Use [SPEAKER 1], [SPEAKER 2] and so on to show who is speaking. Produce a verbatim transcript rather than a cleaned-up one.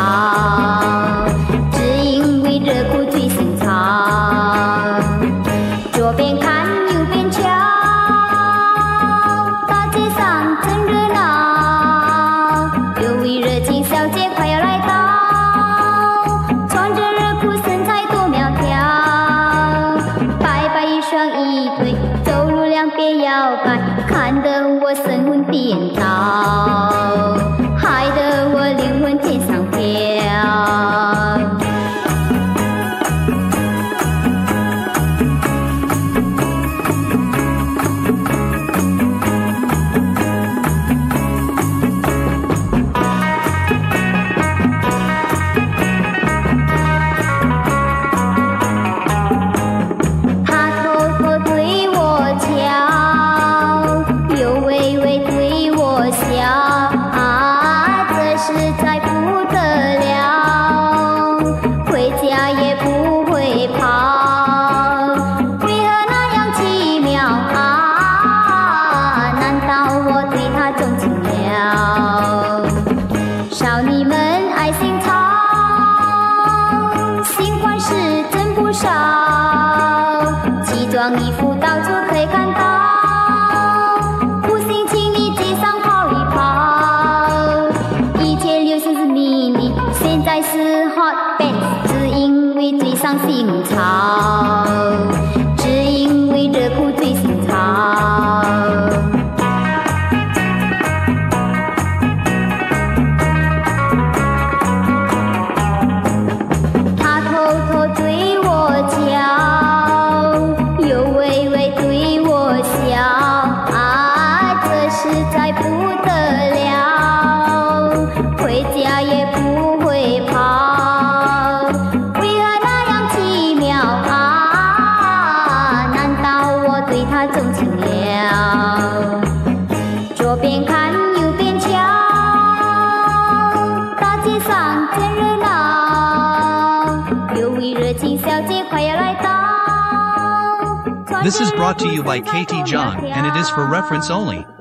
[SPEAKER 1] 只因为热苦最深藏。左边看右边瞧，大街上真热闹，有位热情小姐快要来到，穿着热裤身材多苗条，白白一双一对，走路两边摇摆，看得我神魂颠倒，害得我灵魂天上飘。他偷偷对我瞧，又微微对我笑，啊，这实在不得了，回家也不会跑，为何那样奇妙啊？难道我对他钟情了？少女们爱心肠，新欢是真不少，奇装异服到处可以看到，不信请你街上跑一跑。以前流行是迷你，现在是 hot pants， 只因为追上新潮，只因为热裤最新潮。他偷偷对我瞧，又微微对我笑，啊，这实在不得了，回家也不会跑，为何那样奇妙啊？难道我对他钟情了？左边看右边瞧，大街上真热闹，有位热情小姐快要来到。
[SPEAKER 2] This is brought to you by K T John, and it is for reference only.